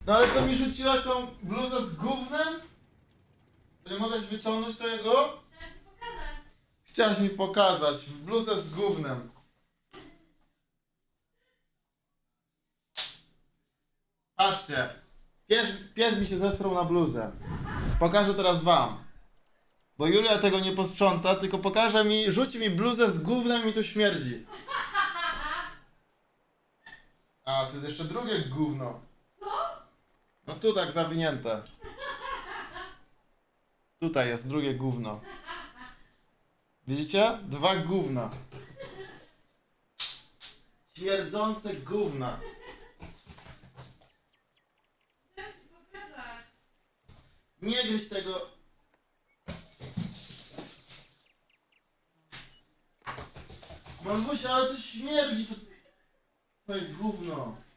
No ale to mi rzuciłaś tą bluzę z gównem? Nie mogłaś wyciągnąć tego? Chciałaś mi pokazać bluzę z gównem. Patrzcie. Pies mi się zesrał na bluzę. Pokażę teraz wam. Bo Julia tego nie posprząta, tylko pokaże mi, rzuci mi bluzę z gównem i mi to śmierdzi. A, tu jest jeszcze drugie gówno. No tu tak zawinięte. Tutaj jest drugie gówno. Widzicie? Dwa gówna. Śmierdzące gówna. Nie gryź tego. Mamusia, ale to śmierdzi to... Twoje gówno.